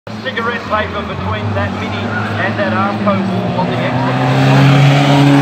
Cigarette paper between that Mini and that Armco wall on the exit.